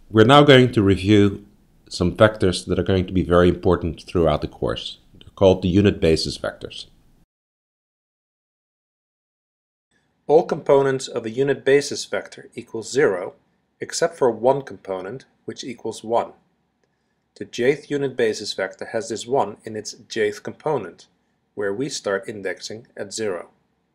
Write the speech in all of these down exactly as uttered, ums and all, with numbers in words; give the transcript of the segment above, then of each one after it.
We're now going to review some vectors that are going to be very important throughout the course. They're called the unit basis vectors. All components of a unit basis vector equal zero, except for one component, which equals one. The jth unit basis vector has this one in its jth component, where we start indexing at zero.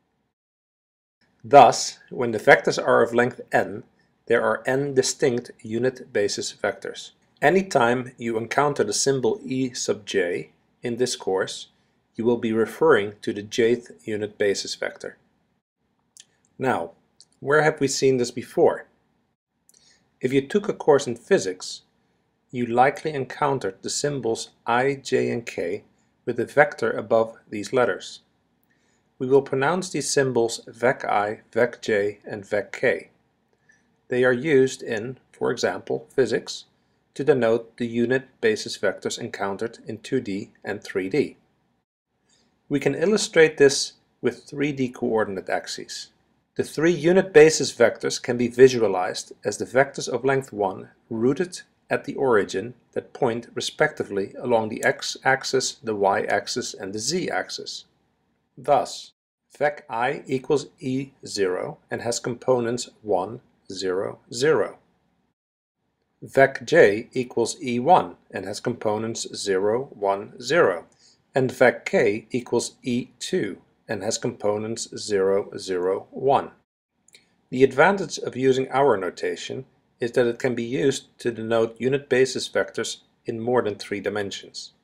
Thus, when the vectors are of length n, there are n distinct unit basis vectors. Anytime you encounter the symbol e sub j in this course, you will be referring to the jth unit basis vector. Now, where have we seen this before? If you took a course in physics, you likely encountered the symbols I, j, and k with a vector above these letters. We will pronounce these symbols vec_i, vec_j, and vec_k. They are used in, for example, physics, to denote the unit basis vectors encountered in two D and three D. We can illustrate this with three D coordinate axes. The three unit basis vectors can be visualized as the vectors of length one rooted at the origin that point respectively along the x-axis, the y-axis, and the z-axis. Thus, vec_i equals e zero and has components one, zero, zero. Vec_j equals e one and has components zero, one, zero. And vec_k equals e two and has components zero, zero, one. The advantage of using our notation is that it can be used to denote unit basis vectors in more than three dimensions.